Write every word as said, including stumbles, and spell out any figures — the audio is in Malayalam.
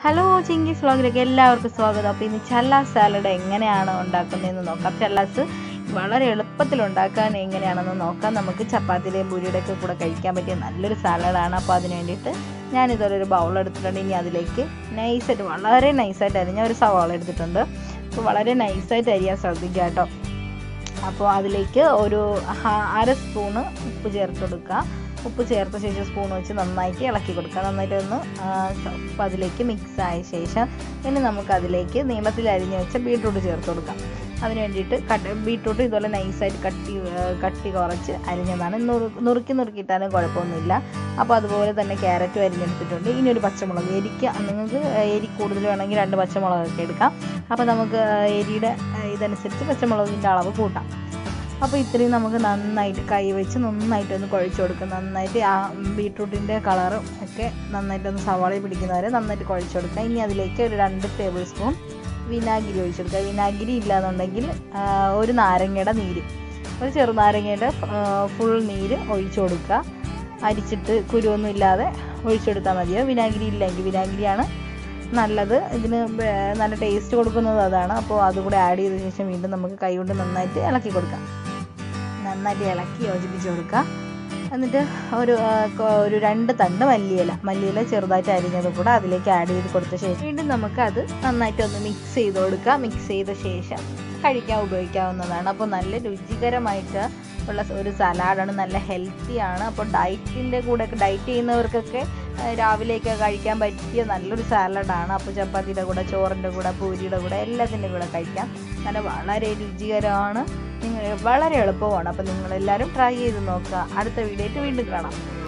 ഹലോ ചിങ്കീസ് വ്ളോഗിലേക്ക് എല്ലാവർക്കും സ്വാഗതം. അപ്പോൾ ഇന്ന് ചല്ലാസ് സാലഡ് എങ്ങനെയാണ് ഉണ്ടാക്കുന്നതെന്ന് നോക്കാം. ചല്ലാസ് വളരെ എളുപ്പത്തിൽ ഉണ്ടാക്കാൻ എങ്ങനെയാണെന്ന് നോക്കാം. നമുക്ക് ചപ്പാത്തിയുടെയും പൂരിയുടെയൊക്കെ കൂടെ കഴിക്കാൻ പറ്റിയ നല്ലൊരു സാലഡാണ്. അപ്പോൾ അതിന് വേണ്ടിയിട്ട് ഞാനിതുപോലെ ഒരു ബൗൾ എടുത്തിട്ടുണ്ട്. ഇനി അതിലേക്ക് നൈസായിട്ട് വളരെ നൈസായിട്ട് അരിഞ്ഞ ഒരു സവാള എടുത്തിട്ടുണ്ട്. അപ്പോൾ വളരെ നൈസായിട്ട് അരിയാൻ ശ്രദ്ധിക്കുക കേട്ടോ. അപ്പോൾ അതിലേക്ക് ഒരു അര സ്പൂണ് ഉപ്പ് ചേർത്ത് കൊടുക്കുക. ഉപ്പ് ചേർത്ത ശേഷം സ്പൂൺ വെച്ച് നന്നായിട്ട് ഇളക്കി കൊടുക്കുക. നന്നായിട്ട് ഒന്ന് അപ്പം അതിലേക്ക് മിക്സ് ആയ ശേഷം ഇനി നമുക്ക് അതിലേക്ക് നീളത്തിൽ അരിഞ്ഞ് വെച്ച ബീട്രൂട്ട് ചേർത്ത് കൊടുക്കാം. അതിന് വേണ്ടിയിട്ട് കട്ട് ബീട്രൂട്ട് ഇതുപോലെ നൈസായിട്ട് കട്ടി കട്ടി കുറച്ച് അരിഞ്ഞതാണ്. നുറു നുറുക്കി നുറുക്കിയിട്ടാലും കുഴപ്പമൊന്നുമില്ല. അപ്പോൾ അതുപോലെ തന്നെ ക്യാരറ്റും അരിഞ്ഞെടുത്തിട്ടുണ്ട്. ഇനി ഒരു പച്ചമുളക്, എരിക്ക് നിങ്ങൾക്ക് എരി കൂടുതൽ വേണമെങ്കിൽ രണ്ട് പച്ചമുളകൊക്കെ എടുക്കാം. അപ്പോൾ നമുക്ക് എരിയുടെ ഇതനുസരിച്ച് പച്ചമുളകിൻ്റെ അളവ് കൂട്ടാം. അപ്പോൾ ഇത്രയും നമുക്ക് നന്നായിട്ട് കൈ വെച്ച് നന്നായിട്ടൊന്ന് കുഴച്ച് കൊടുക്കുക. നന്നായിട്ട് ആ ബീട്രൂട്ടിൻ്റെ കളറും ഒക്കെ നന്നായിട്ടൊന്ന് സവാളയിൽ പിടിക്കുന്നവരെ നന്നായിട്ട് കുഴച്ച് കൊടുക്കുക. ഇനി അതിലേക്ക് ഒരു രണ്ട് ടേബിൾ സ്പൂൺ വിനാഗിരി ഒഴിച്ച് കൊടുക്കുക. വിനാഗിരി ഇല്ലാന്നുണ്ടെങ്കിൽ ഒരു നാരങ്ങയുടെ നീര്, ഒരു ചെറുനാരങ്ങയുടെ ഫുൾ നീര് ഒഴിച്ച് കൊടുക്കുക. അരിച്ചിട്ട് കുരുവൊന്നും ഇല്ലാതെ ഒഴിച്ചെടുത്താൽ മതിയോ. വിനാഗിരി ഇല്ലെങ്കിൽ വിനാഗിരിയാണ് നല്ലത്. ഇതിന് നല്ല ടേസ്റ്റ് കൊടുക്കുന്നത് അതാണ്. അപ്പോൾ അതുകൂടെ ആഡ് ചെയ്ത ശേഷം വീണ്ടും നമുക്ക് കൈ കൊണ്ട് നന്നായിട്ട് ഇളക്കി കൊടുക്കാം. നന്നായിട്ട് ഇളക്കി യോജിപ്പിച്ച് കൊടുക്കുക. എന്നിട്ട് ഒരു ഒരു രണ്ട് തണ്ട് മല്ലിയില മല്ലിയില ചെറുതായിട്ട് അരിഞ്ഞത് കൂടെ അതിലേക്ക് ആഡ് ചെയ്ത് കൊടുത്ത ശേഷം വീണ്ടും നമുക്ക് അത് നന്നായിട്ടൊന്ന് മിക്സ് ചെയ്ത് കൊടുക്കുക. മിക്സ് ചെയ്ത ശേഷം കഴിക്കാൻ ഉപയോഗിക്കാവുന്നതാണ്. അപ്പോൾ നല്ല രുചികരമായിട്ട് ഉള്ള ഒരു സലാഡാണ്, നല്ല ഹെൽത്തിയാണ്. അപ്പോൾ ഡയറ്റിൻ്റെ കൂടെ ഡയറ്റ് ചെയ്യുന്നവർക്കൊക്കെ രാവിലെയൊക്കെ കഴിക്കാൻ പറ്റിയ നല്ലൊരു സാലഡാണ്. അപ്പോൾ ചപ്പാത്തിയുടെ കൂടെ, ചോറിൻ്റെ കൂടെ, പൂരിയുടെ കൂടെ എല്ലാത്തിൻ്റെ കൂടെ കഴിക്കാം. നല്ല വളരെ രുചികരമാണ്, നിങ്ങൾ വളരെ എളുപ്പമാണ്. അപ്പോൾ നിങ്ങളെല്ലാവരും ട്രൈ ചെയ്ത് നോക്കുക. അടുത്ത വീഡിയോയിട്ട് വീണ്ടും കാണാം.